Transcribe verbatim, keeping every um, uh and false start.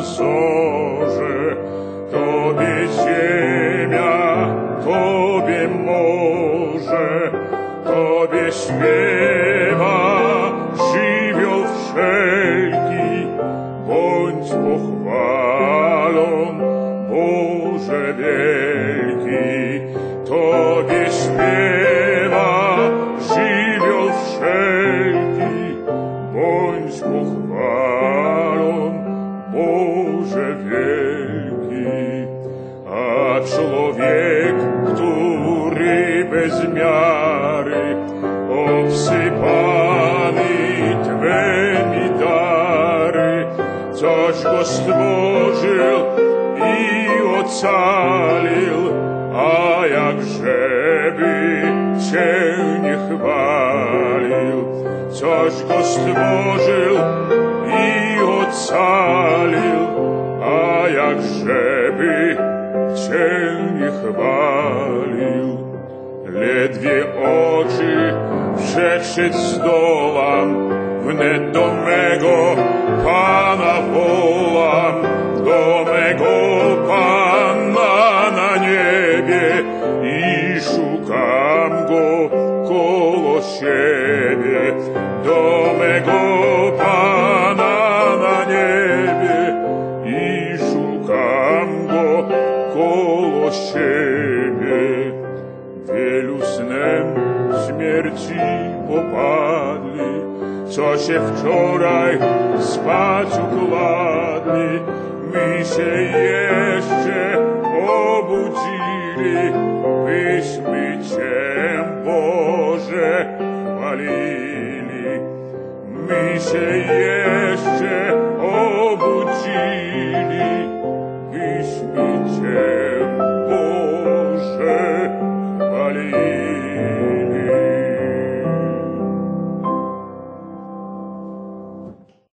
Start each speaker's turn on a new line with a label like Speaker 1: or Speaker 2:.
Speaker 1: zorze, Tobie ziemia, Tobie morze, Tobie śpiewa żywioł wszelki. Bądź pochwalon, Boże wielki, Tobie śpiewa żywioł wszelki. Bądź pochwalon, Boże wielki. A człowiek, który bez miary obsypany Twemi dary, coś go stworzył i ocalił, a jakżeby Cię nie chwalił. Coś go stworzył i ocalił, a jakżeby Cię nie chwalił. Ledwie oczy przetrzeć zdołam, wnet do mego Pana wołam, do mego Pana na niebie i szukam Go koło siebie. Do mego Pana na niebie i szukam Go koło siebie. Wielu snem śmierci popadli, co się wczoraj spać układli. My się jeszcze obudzili, byśmy Cię, Boże, chwalili. My się jeszcze